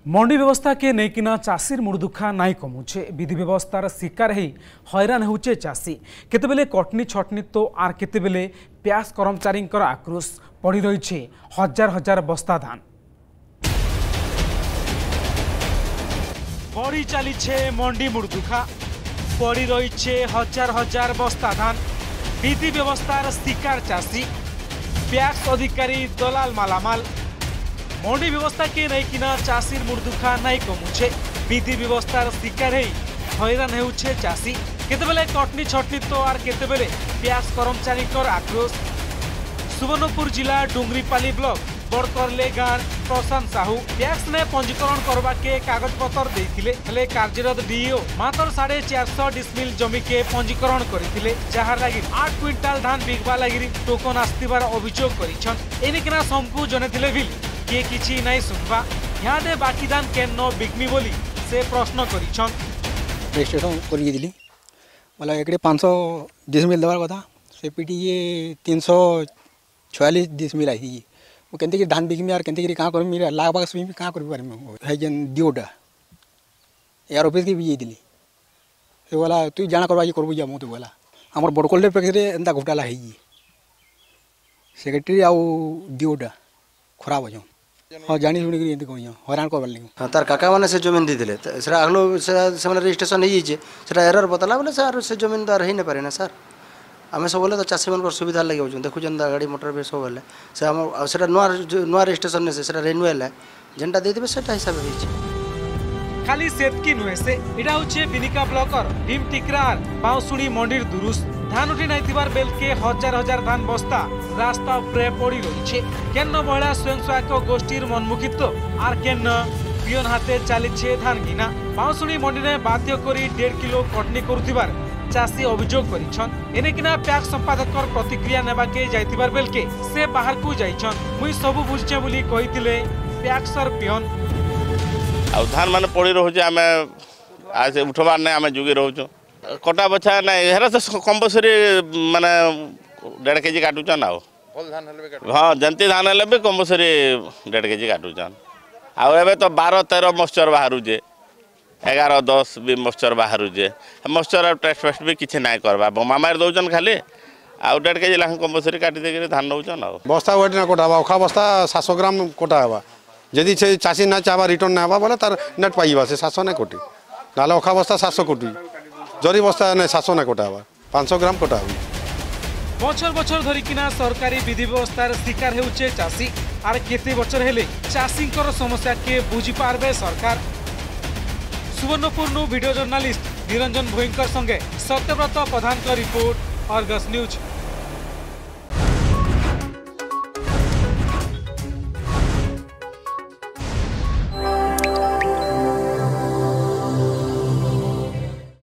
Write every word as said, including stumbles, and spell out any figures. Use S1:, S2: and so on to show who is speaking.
S1: मंडी व्यवस्था के नैकिना चाषीर मुड़ दुखा नाई कमुचे विधि व्यवस्थार शिकार ही हैरान होचे चाषी केतेबेले कटनी छटनी तो आर केतेबेले प्यास कर्मचारी आक्रोश पड़ी रही हजार हजार बस्ता धान बढ़ी चली मंडी मुड़ दुखा पड़ी रही हजार हजार बस्ता धान विधि व्यवस्थार शिकार चाषी प्यास अधिकारी दलाल मालामाल मंडी व्यवस्था के नैकिना चाषीर मुर्दुखा नाई कमुचे विधि व्यवस्थार शिकार ही हैरान होउछे चाषी केतेबेले कटनी छटनी तो आर केतेबेले प्यास कर्मचारी आक्रोश सुवर्णपुर जिला डुंगरीपाली ब्लॉक बड़करले गाँव प्रशांत साहू प्यास ने पंजीकरण करवा के कागज पत्र देथिले हेले कार्यरत डीओ मात्र साढ़े चार सौ डिसमिल जमी के पंजीकरण करथिले जहार लागि आठ क्विंटाल धान बिकवा लागि टोकन आस्तिबार अभियोग करिछन एनिकना संपू जनेथिले बिल किए किछि नाई सुनबा ह्यादे बाकी धान केन बिकमी बोली से प्रश्न करिछन
S2: रजिस्ट्रेशन करि दिली मला एकड़े पाँच सौ डिसमिल देवार कथा से पीटी ये तीन सौ छियालीस डिसमिल आई वो केंते कि धान बिकमी आर केंते कि का करमी लाख बाग सुमी का कर पारमी है जन दियोटा यार ऑफिस के भी दिली से बोला तू जाना करवा ये करबु जा मते बोला हमर बड़कोल्डे पेकरे एंता घोटाला है सेक्रेटरी आउ दियोटा खराब हो हाँ जानी शुणी कर कही हरान कर
S3: तार काका मैंने से जमीन देते से आगलो से रजिस्ट्रेशन हो एरर बतला बोले सर से जमीन तो रही नहीं पारे ना सर आम सब बोले तो चाषी मान सुविधा लगे देखुन गाड़ी मोटर भी सब है से नुआ नुआ रजिस्ट्रेशन ने रेनुएल है जेनटा देते से हिसाब हो
S1: खाली सेतकी नुहे से इडा होचे बिनिका ब्लॉकर भीम टिकरार बाउसुड़ी मंडीर दुरुस धान उठी नहीं बेल के हजार हजार धान बस्ता रास्ता उपरे पड़ी रही केन्न महिला स्वयं सहायक गोष्ठीर मनमुखित्व आर केन्न पियन हाथे चली धान गिना बाउसुड़ी मंडी में बाध्य करी डेढ़ किलो कटनी करुथिबार चाषी अभियोग करिछन एनेकिना पैक संपादक प्रतिक्रिया नेबाके जाइतिबार बेल के से बाहर को जाइछन मुई सब बुझचे बोली कहितिले पैक सर पियन
S4: आ धान मान पड़ी रोचे आम आज उठबार ना आम जुगे रोचु कटा बछा ना हेरा तो कंपलसरी माने डेढ़ केजी काटुचन आ हाँ जंती धान हेल्ले भी कंपलसरी डेढ़ केजी काटुचन आबे तो बारह तेरह मश्चर बाहरुचे एगार दस भी मश्चर बाहरुचे मश्चर टेस्ट फेस्ट भी किसी ना करवा बोमा मार दौन खाली आउ डेढ़ केजी लाख कंपलसरी काटी देकर धान नौचन आ
S5: बस्ता वेट ना कोटा अखा बस्ता सात सौ ग्राम कोटा हवा जदि से चाषी ना चाहवा रिटर्न ना बोले तार नेट पाइबा से सात सौ ना कोटी ना अखा बस्ता सात सौ कोटी जरी बस्ता ना सात सौ ना कोटा हवा पाँच सौ ग्राम कोटा हवा
S1: बछर बछर धरिकिना सरकारी विधि व्यवस्थार शिकार हेउचे चाषी आर केते बछर हेले चाषींकर समस्या के बुझी पारबे सरकार सुवर्णपुर नु वीडियो जर्नलिस्ट निरंजन भोईंकर संगे सत्यव्रत प्रधान का रिपोर्ट अर्गस न्यूज।